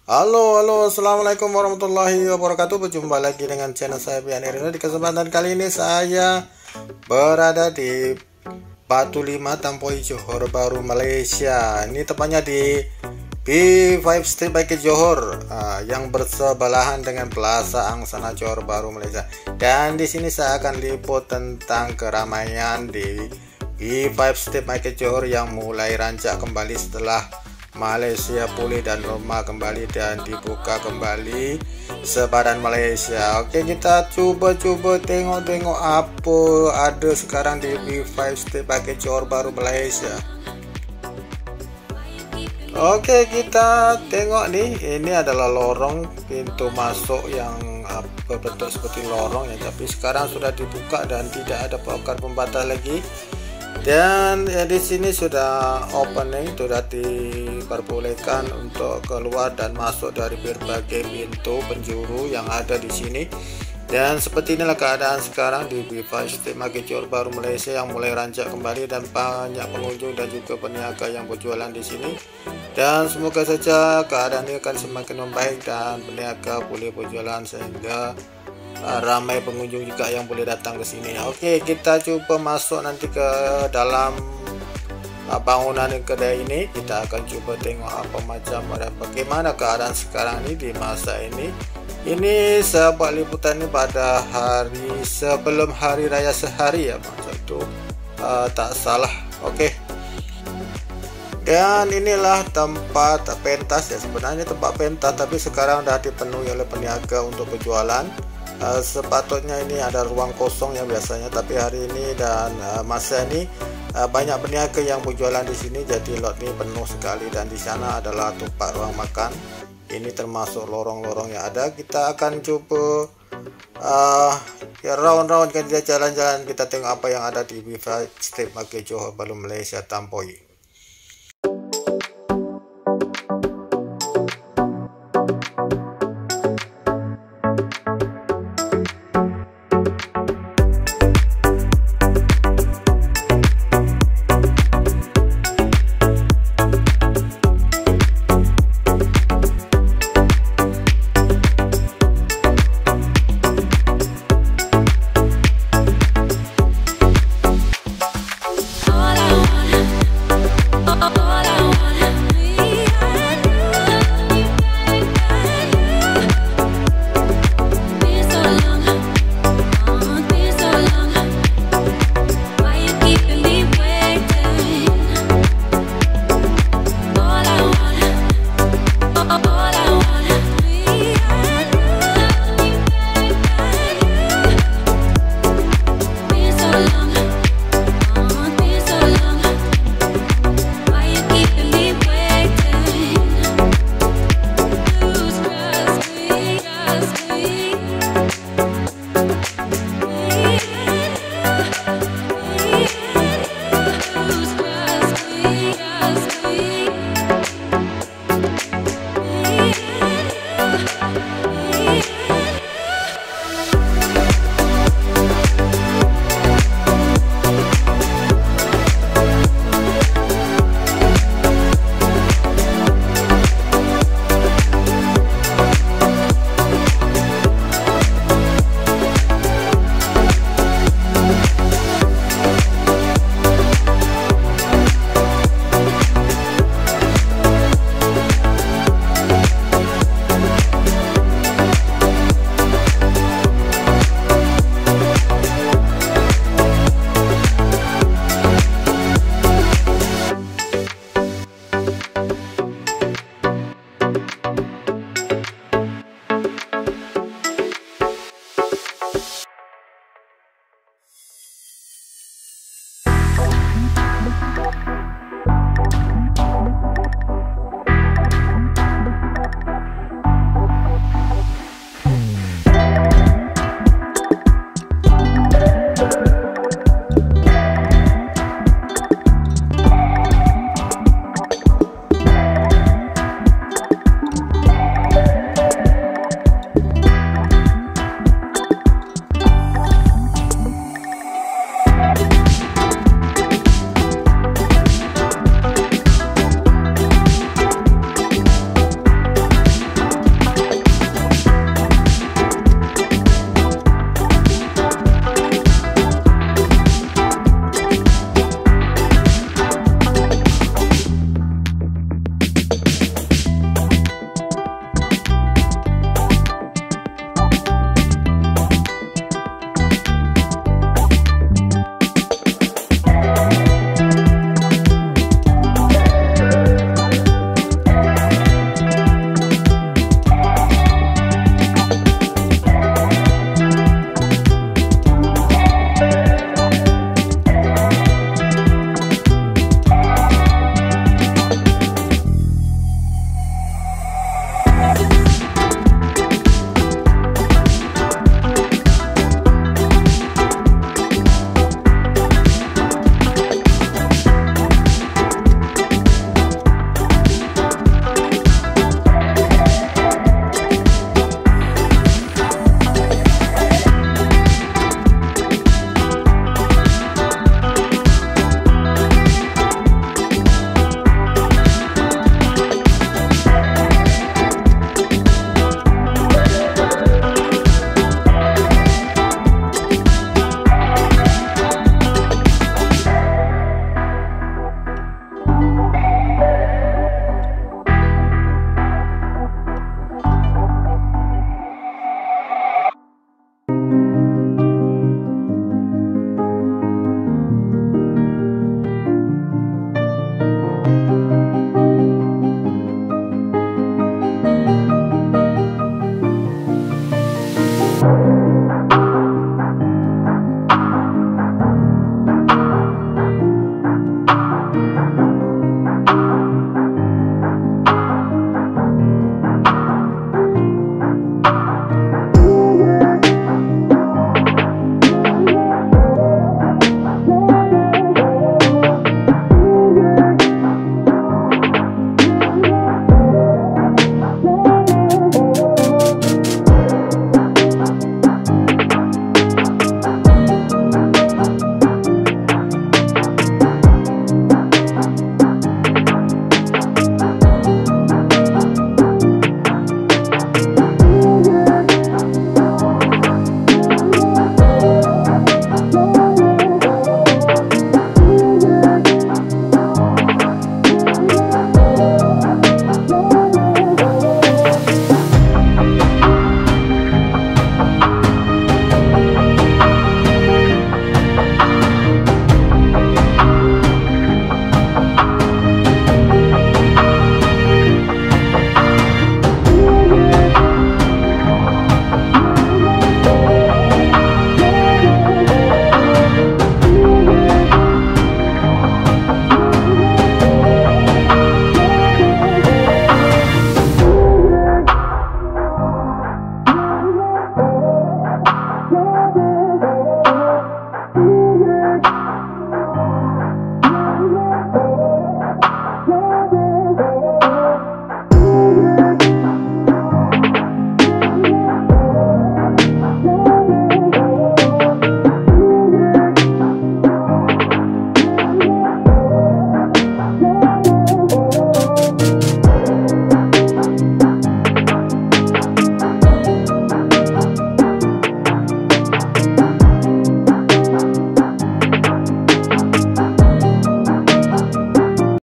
Halo, assalamualaikum warahmatullahi wabarakatuh. Berjumpa lagi dengan channel saya Bian Erino. Di kesempatan kali ini saya berada di Batu 5 Tampoi, Johor Bahru, Malaysia. Ini tepatnya di B5 Street Bukit Johor, yang bersebelahan dengan Plaza Angsana Johor Bahru, Malaysia. Dan di sini saya akan liput tentang keramaian di B5 Street Bukit Johor yang mulai rancak kembali setelah Malaysia pulih dan normal kembali dan dibuka kembali sebaran Malaysia. Oke, kita coba tengok apa ada sekarang di B5 Street Bukit Johor Bahru, Malaysia. Oke, kita tengok nih, ini adalah lorong pintu masuk yang berbentuk seperti lorong ya, tapi sekarang sudah dibuka dan tidak ada pagar pembatas lagi. Dan di sini sudah opening, sudah diperbolehkan untuk keluar dan masuk dari berbagai pintu penjuru yang ada di sini. Dan seperti inilah keadaan sekarang di B5 Street Bukit Johor Bahru, Malaysia yang mulai rancak kembali dan banyak pengunjung dan juga peniaga yang berjualan di sini. Dan semoga saja keadaan ini akan semakin membaik dan peniaga boleh berjualan sehingga ramai pengunjung juga yang boleh datang ke sini. Oke, kita coba masuk nanti ke dalam bangunan kedai ini. Kita akan coba tengok apa macam bagaimana keadaan sekarang ini di masa ini. Ini saya buat liputan ini pada hari sebelum hari raya sehari ya, maksud itu tak salah. Oke. Dan inilah tempat pentas ya, sebenarnya tempat pentas tapi sekarang sudah dipenuhi oleh peniaga untuk berjualan. Sepatutnya ini ada ruang kosong ya biasanya, tapi hari ini dan masa ini banyak peniaga yang berjualan di sini, jadi lot ini penuh sekali. Dan di sana adalah tempat ruang makan. Ini termasuk lorong-lorong yang ada. Kita akan coba ya round-round, kita jalan-jalan, kita tengok apa yang ada di B5 Street Bukit Johor Bahru, Malaysia Tampoi.